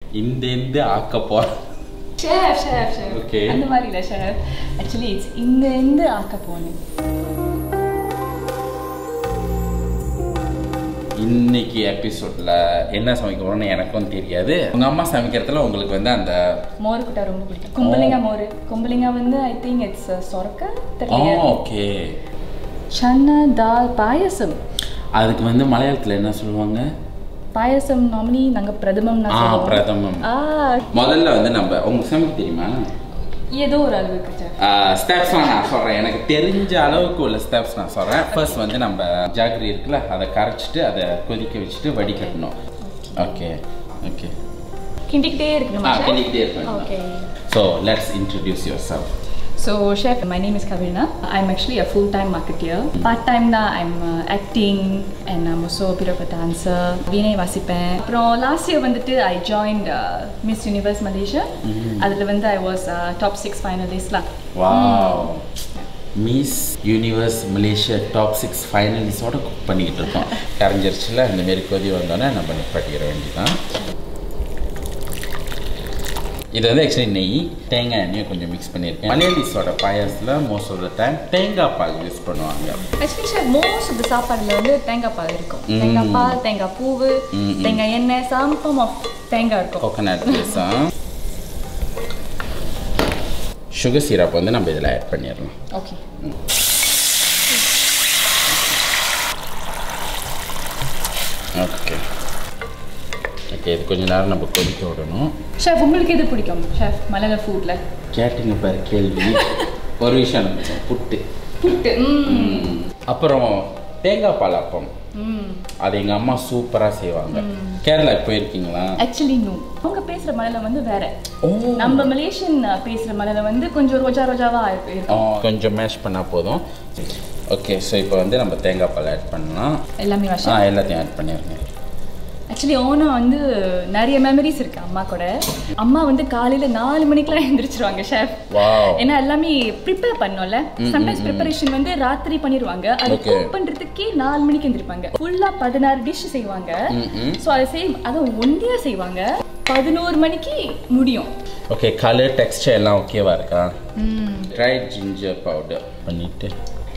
இந்த ஆக்க போற chef. Okay. அந்த மாதிரி இல்ல chef. Actually it's இந்த ஆக்க போறேன். இன்னைக்கு எபிசோட்ல என்ன சமைக்க போறோம்னு எனக்கும் தெரியாது. உங்க அம்மா சமைக்கிறதுல உங்களுக்கு வந்து அந்த மோர் கூட்ட ரொம்ப பிடிக்கும். கும்பலிங்கா மோர். கும்பலிங்கா வந்து I think it's சொரக்கா தெரியல. ஓகே. Chana Dal Pradhamam. அதுக்கு வந்து மலையாளத்துல என்ன சொல்லுவாங்க? பாயசம் நார்மலி நாங்க பிரதமம் நான் சொல்லுவோம். பிரதமம். முதல்ல வந்து நம்ம உங்களுக்கு சமைக்க தெரியுமா? ஏதோ ஒரு அளவுக்கு ஸ்டெப்ஸ் நான் சொல்றேன். எனக்கு தெரிஞ்ச அளவுக்கு உள்ள ஸ்டெப்ஸ் நான் சொல்றேன். ஃபர்ஸ்ட் வந்து நம்ம ஜாகரி இருக்குல்ல அதை கரைச்சிட்டு அதை கொதிக்க வச்சுட்டு வடிகட்டணும். Okay okay. கிண்டிக்கிட்டே இருக்கணுமா? கிண்டிக்கிட்டே இருக்கணும். Okay. So let's introduce yourself. So chef, my name is Kavina. I'm actually a full-time marketeer. Part-time na I'm acting and I'm also a bit of a dancer. Vinay vasipen. Pro last year vandittu I joined Miss Universe Malaysia. Adula vandu I was top 6 finalist la. Wow. Miss Universe Malaysia top 6 finalist oda cook பண்ணிட்டு இருக்கோம். கரஞ்சர்ச்சில இந்த மாதிரி கொதி வந்தோனே நம்ம நிப்பாட்டிர வேண்டியதான். இது வந்து ஆக்சுவலி நெய் தேங்காய் எண்ணெயை கொஞ்சம் மிக்ஸ் பண்ணியிருக்கேன். மலையாளிஸோட பாயாசத்தில் மோஸ்ட் ஆஃப் த டைம் தேங்காய் பால் யூஸ் பண்ணுவாங்க. ஆக்சுவலி மோஸ்ட் ஆஃப் த சாப்பாடுல வந்து தேங்காய் பால் இருக்கும். தேங்காய் பால், தேங்காய் பூவு, தேங்காய் எண்ணெய், some form of தேங்காய் இருக்கும். கோகனட் பேஸும் சுகர் சிரப் வந்து நம்ம இதில் ஆட் பண்ணிடலாம். ஓகே. Okay okay. இது கொஞ்ச நேரம் நம்ம கொதிக்க விடணும். ஷெஃப் உங்களுக்கு எது பிடிக்கும் ஷெஃப் மலையாள ஃபுட்ல? கேட்டிங்க பாரு கேள்வி. ஒரு விஷயம் நினைச்சேன், புட்டு. அப்புறம் தேங்காய் பால் அப்பம். அது எங்க அம்மா சூப்பரா செய்வாங்க. கேரளா போயிருக்கீங்களா? Actually no. அவங்க பேசுற மலையாளம் வந்து வேற. நம்ம மலேசியன் பேசுற மலையாளம் வந்து கொஞ்சம் ரோஜாவா இருக்கும். கொஞ்சம் மேஷ் பண்ணா போதும். ஓகே. ஸோ இப்போ வந்து நம்ம தேங்காய் பால் ஆட் பண்ணலாம். எல்லாமே எல்லாத்தையும் ஆட் பண்ணிடுங்க. ஆக்சுவலி ஓனம் வந்து நிறைய மெமரிஸ் இருக்கு அம்மா கூட. அம்மா வந்து காலையில 4 மணிக்கெல்லாம் எழுந்திரிச்சிருவாங்க ஷெஃப். ஏன்னா எல்லாமே ப்ரிப்பேர் பண்ணோம்ல. சம்டைம்ஸ் ப்ரிப்பரேஷன் வந்து ராத்திரி பண்ணிடுவாங்க. அது குக் பண்றதுக்கே 4 மணிக்கு எழுந்திருப்பாங்க. ஃபுல்லா 16 டிஷ் செய்வாங்க. ஸோ அதை ஒன்றியா செய்வாங்க. 11 மணிக்கு முடியும். ஓகே. கலர் டெக்ஸ்டர் எல்லாம் ஓகேவா இருக்கா? ட்ரை ஜிஞ்சர் பவுடர் பண்ணிட்டு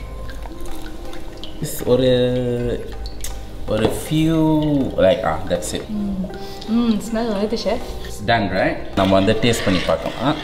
ஒரு few like that's it. Smell good chef. It's done right. நம்ம வந்து டேஸ்ட் பண்ணி பார்க்கலாம்.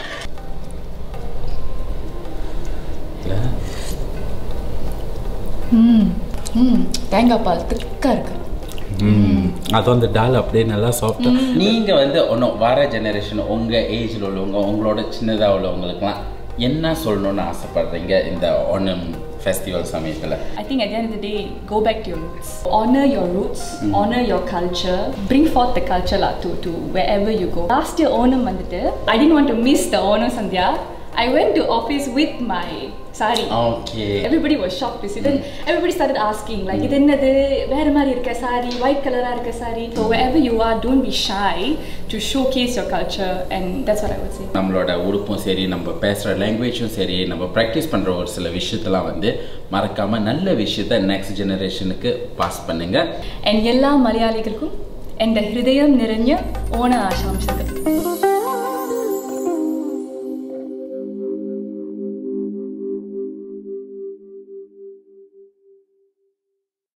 தேங்காய் பால் திக்கா இருக்கு. அது வந்து டால் அப்படியே நல்லா சாஃப்டா. நீங்க வந்து வர ஜெனரேஷன் உங்க ஏஜ்ல உள்ளவங்க உங்களோட சின்னதா உள்ளவங்களுக்குலாம் என்ன சொல்லணும்னு ஆசைப்படுறீங்க இந்த ஓணம் festival சமயத்துல? I think at the end of the day, go back to your roots. Honor your roots, honor your culture, bring forth the culture to wherever you go. Last year Onam vandittu, I didn't want to miss the Onam Sandhya. I went to office with my sari. Okay. Everybody was shocked to see. Then everybody started asking like, "Idu ennadu vera mari irukka sari, white color ah irukka sari." So wherever you are, don't be shy to showcase your culture, and that's what I would say. நம்மளோட உடுப்பும் சரி, நம்ம பேசுற லாங்குவேஜும் சரி, நம்ம practice பண்ற ஒரு சில விஷயத்தெல்லாம் வந்து மறக்காம நல்ல விஷயத்தை நெக்ஸ்ட் ஜெனரேஷனுக்கு பாஸ் பண்ணுங்க. And எல்லா மலையாளிகளுக்கும் என்ற ஹிருதயம் நிறைஞ்ச ஓண ஆசாம்சங்கள்.